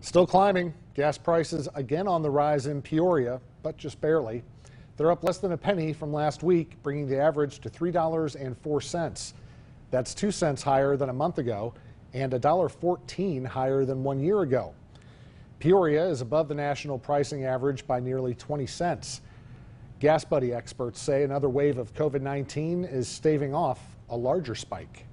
Still climbing. Gas prices again on the rise in Peoria, but just barely. They're up less than a penny from last week, bringing the average to $3.04. That's 2 cents higher than a month ago and $1.14 higher than 1 year ago. Peoria is above the national pricing average by nearly 20 cents. Gas Buddy experts say another wave of COVID-19 is staving off a larger spike.